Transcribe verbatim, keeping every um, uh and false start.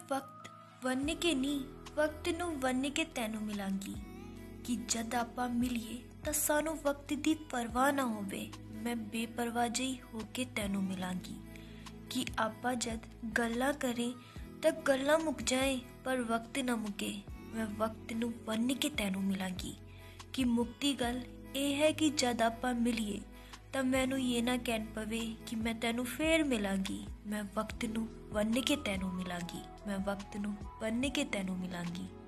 ਵਕਤ ਵੰਨ ਕੇ ਨਹੀਂ, ਵਕਤ ਨੂੰ ਵੰਨ ਕੇ ਤੈਨੂੰ ਮਿਲਾਂਗੀ ਕਿ ਜਦ ਆਪਾਂ ਮਿਲੀਏ ਤਾਂ ਸਾਨੂੰ ਵਕਤ ਦੀ ਪਰਵਾਹ ਨਾ ਹੋਵੇ। ਮੈਂ ਬੇਪਰਵਾਹ ਜਿਹੀ ਹੋ ਕੇ ਤੈਨੂੰ ਮਿਲਾਂਗੀ ਕਿ ਆਪਾਂ ਜਦ ਗੱਲਾਂ ਕਰੇ ਤਾਂ ਗੱਲਾਂ ਮੁੱਕ ਜਾਏ ਪਰ ਵਕਤ ਨਾ ਮੁੱਕੇ। ਮੈਂ ਵਕਤ ਨੂੰ ਵੰਨ ਕੇ ਤੈਨੂੰ ਮਿਲਾਂਗੀ ਕਿ ਮੁੱਕਦੀ ਗੱਲ ਇਹ ਹੈ ਕਿ ਜਦ ਆਪਾਂ ਮਿਲੀਏ ਤਾਂ ਮੈਨੂੰ ਇਹ ਨਾ ਕਹਿਣ ਪਵੇ ਕਿ ਮੈਂ ਤੈਨੂੰ ਫੇਰ ਮਿਲਾਂਗੀ। ਮੈਂ ਵਕਤ ਨੂੰ ਵੰਨ ਕੇ ਤੈਨੂੰ ਮਿਲਾਂਗੀ, ਮੈਂ ਵਕਤ ਨੂੰ ਵੰਨ ਕੇ ਤੈਨੂੰ ਮਿਲਾਂਗੀ।